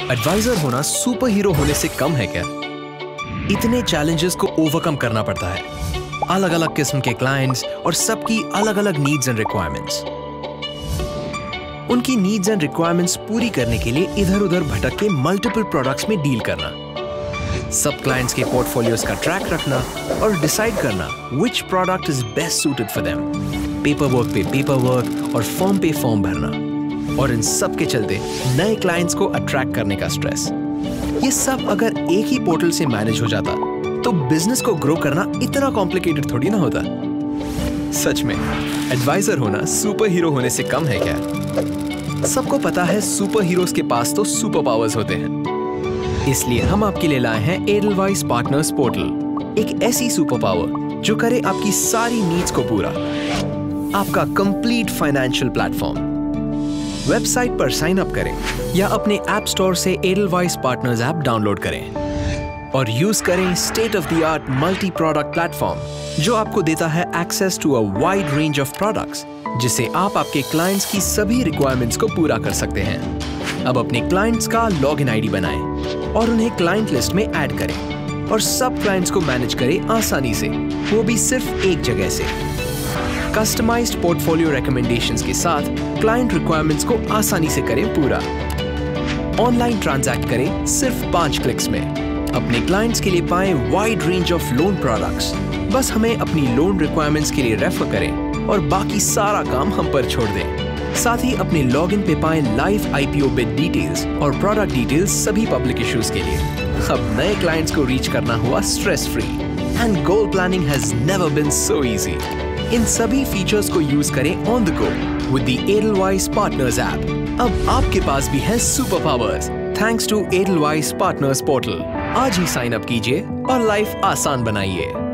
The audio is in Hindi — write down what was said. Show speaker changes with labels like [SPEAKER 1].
[SPEAKER 1] एडवाइजर होना सुपर हीरो होने से कम है क्या? इतने चैलेंजेस को ओवरकम करना पड़ता है, अलग अलग किस्म के क्लाइंट्स और सबकी अलग अलग नीड्स एंड रिक्वायरमेंट्स। उनकी नीड्स एंड रिक्वायरमेंट्स पूरी करने के लिए इधर उधर भटक के मल्टीपल प्रोडक्ट्स में डील करना, सब क्लाइंट्स के पोर्टफोलियोज का ट्रैक रखना और डिसाइड करना which product is best suited for them, paper work पे पेपर वर्क और फॉर्म पे फॉर्म भरना, और इन सब के चलते नए क्लाइंट्स को अट्रैक्ट करने का स्ट्रेस। ये सब अगर एक ही पोर्टल से मैनेज हो जाता तो बिजनेस को ग्रो करना इतना कॉम्प्लिकेटेड थोड़ी ना होता। सच में एडवाइजर होना सुपर हीरो होने से कम है क्या? सबको पता है सुपर हीरोज के पास तो सुपर पावर्स होते हैं, इसलिए हम आपके लिए लाए हैं एडलवाइस पार्टनर्स पोर्टल, एक ऐसी सुपर पावर जो करे आपकी सारी नीड्स को पूरा। आपका कंप्लीट फाइनेंशियल प्लेटफॉर्म। वेबसाइट पर साइन अप करें या अपने ऐप स्टोर से एडलवाइस पार्टनर्स ऐप डाउनलोड करें और यूज करें state of the art multi product platform जो आपको देता है access to a wide range of products, जिससे आप आपके क्लाइंट्स की सभी रिक्वायरमेंट्स को पूरा कर सकते हैं। अब अपने क्लाइंट्स का लॉगिन आईडी बनाएं और उन्हें क्लाइंट लिस्ट में ऐड करें और सब क्लाइंट्स को मैनेज करें आसानी से, वो भी सिर्फ एक जगह से। कस्टमाइज्ड पोर्टफोलियो रिकमेंडेशंस के साथ क्लाइंट रिक्वायरमेंट्स को आसानी से करें पूरा। ऑनलाइन ट्रांजैक्ट करें सिर्फ 5 क्लिक्स में। अपने क्लाइंट्स के लिए पाएं wide range of loan products. बस हमें अपनी लोन रिक्वायरमेंट्स के लिए रेफर करें और बाकी सारा काम हम पर छोड़ दें। साथ ही अपने लॉगिन पे पाएं लाइव आईपीओ बिड डिटेल्स और प्रोडक्ट डिटेल्स सभी पब्लिक इश्यूज के लिए। अब नए क्लाइंट्स को रीच करना हुआ stress free, and goal planning has never been so easy. इन सभी फीचर्स को यूज करें on the go with the Edelweiss partners app. अब आपके पास भी है super powers thanks to Edelweiss partners portal. आज ही साइन अप कीजिए और लाइफ आसान बनाइए।